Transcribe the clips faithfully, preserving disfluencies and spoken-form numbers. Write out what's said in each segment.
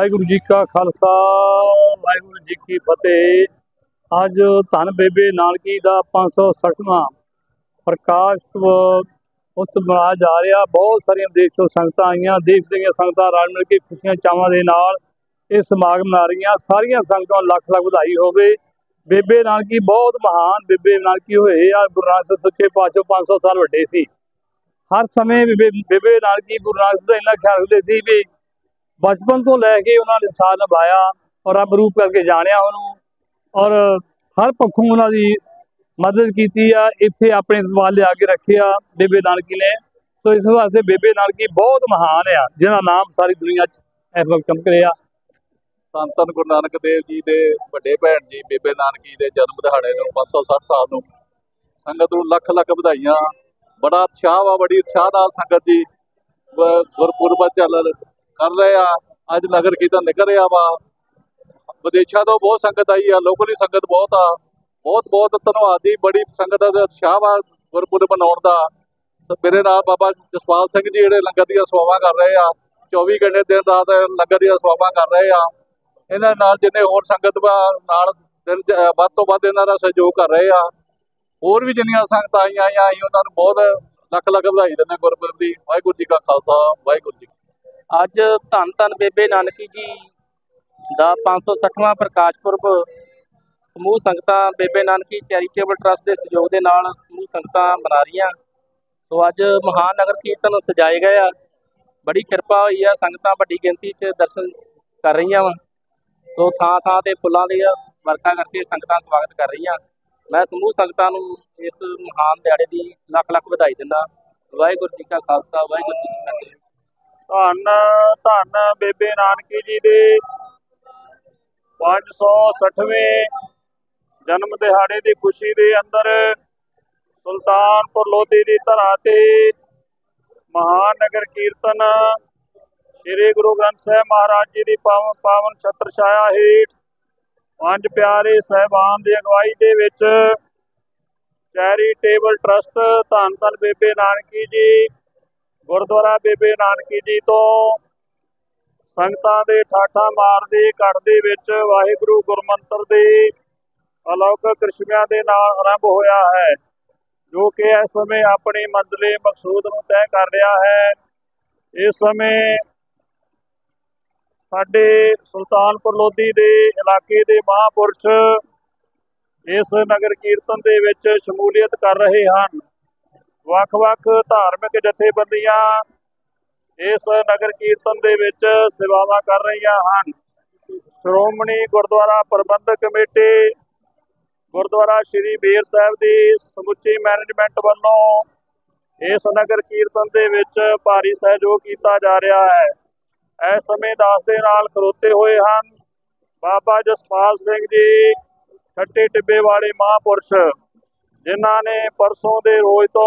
वाहिगुरू जी का खालसा वाहिगुरू जी की फतेह। अज धन बेबे नानकी का पाँच सौ सठवां प्रकाश उत्सव मनाया जा रहा। बहुत सारिया देश तो संगत आईया, देश दी संगत रल मिल के खुशियां चावां दे नाल इस समागम मना रही। सारिया संगतों लख लख बधाई होवे। बेबे नानकी बहुत महान बेबे नानकी होए आ। गुरु नानक देव सच्चे पातशाह पाँच सौ साल वड्डे सी। हर समय बेबे बेबे नानकी गुरु नानक देव इन्ना ख्याल रखते सी भी बचपन तो लैके उन्होंने साथ निभाया और रब रूप करके जानिया उन्होंने और हर पक्षों उन्होंने मदद की। इतने अपने सवाल लिया के रखे आ बेबे नानकी ने। तो इस वास्ते बेबे नानकी बहुत महान है जिसका नाम सारी दुनिया इस वक्त चमक रहा। धन धन गुरु नानक देव जी के वड्डे भैन जी बेबे नानकी के जन्म दिहाड़े नूं पाँच सौ सठ साल नूं संगत नूं लख लख बधाइयां। बड़ा उत्साह वा, बड़ी उत्साह नाल संगत जी गुरपुरब चल कर रहे आ। अज नगर कीर्तन निकल रहा वा। विदेशों तो बहुत संगत आई है, लोकली संगत बहुत आ। बहुत बहुत धन्यवाद जी। बड़ी संगत का उत्साह वा गुरपुरब मनाउण दा। मेरे नाल बाबा जसपाल सिंह जी जिहड़े लंगर दी सेवावां कर रहे आ, चौबी घंटे दिन रात लंगर दी सेवावां कर रहे आ। इन्हां नाल जिन्ने होर संगत वा नाल दिन वध तो वध इन्हां दा सहयोग कर रहे आ। होर भी जिन्नियां संगत आईयां आईयां असीं उन्हां नूं बहुत लख लख बधाई दिंदे गुरपुरब दी। वाहिगुरू जी का खालसा वाहिगुरू जी। अज धन धन बेबे नानकी जी का पाँच सौ सठवां प्रकाश पुरब समूह संगत बेबे नानकी चैरीटेबल ट्रस्ट के सहयोग के नाल समूह संगत मना रही। तो अज महान नगर कीर्तन सजाए गए आ। बड़ी किरपा हुई है, संगत बड़ी गिनती च दर्शन कर रही वा। तो थां थां ते फुलों की वर्खा करके संगत स्वागत कर रही। मैं समूह संगतां नूं इस महान दिहाड़े की लख लख बधाई दिंदा। वाहिगुरू जी का खालसा वाहिगुरू जी की फतेह। धन धन बेबे नानकी जी के पाँच सौ सठवें जन्म दिहाड़े की खुशी के अंदर सुल्तानपुर लोधी की धरा ते महान नगर कीर्तन श्री गुरु ग्रंथ साहिब महाराज जी की पावन पावन छत्र छाया हेठ पंज प्यारे साहिबान की अगवाई के विच चैरीटेबल ट्रस्ट धन धन बेबे नानकी जी गुरुद्वारा बेबे नानकी जी तो संगतां दे ठाठा मारदे घट दे विच वाहिगुरू गुरमंत्र दे अलौकिक कृष्मियां दे नाल आरंभ होया है, जो कि इस समय अपनी मंजिले मकसूद नूं तय कर रहा है। इस समय साडे सुल्तानपुर लोधी दे इलाके दे महापुरुष इस नगर कीर्तन दे विच शमूलीयत कर रहे हैं। वख वख धार्मिक जथेबंदियां इस नगर कीर्तन दे विच सेवावां कर रही हैं। श्रोमणी गुरुद्वारा प्रबंधक कमेटी गुरुद्वारा श्री बेर साहिब की समुची मैनेजमेंट वालों इस नगर कीर्तन दे विच भारी सहयोग किया जा रहा है। इस समय दास दे नाल खलोते हुए हैं बाबा जसपाल सिंह जी खट्टे टिब्बे वाले महापुरुष, जिन्हों ने परसों के रोज तो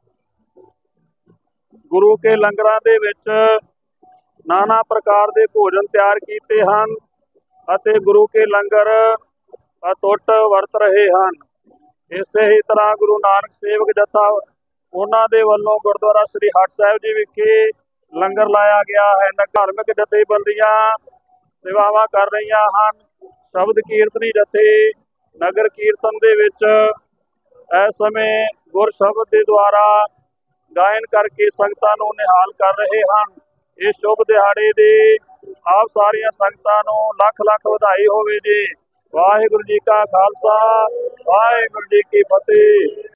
गुरु के लंगरां दे विच नाना प्रकार के भोजन तैयार किए हैं अते गुरु के लंगर अटुट वरत रहे हैं। इस ही तरह गुरु नानक सेवक जथा उन्हां दे वल्लों गुरुद्वारा श्री हठ साहिब जी विखे लंगर लाया गया है। धार्मिक जथेबंदियां सेवावां कर रही हैं। शब्द कीर्तनी जथे नगर कीर्तन दे विच इस समय गुर शब्द के द्वारा गायन करके संगतां नूं निहाल कर रहे हैं। इस शुभ दिहाड़े दे आप सारिया संगतां नूं लख लख बधाई होवे जी। वाहिगुरू जी का खालसा वाहिगुरू जी की फतेह।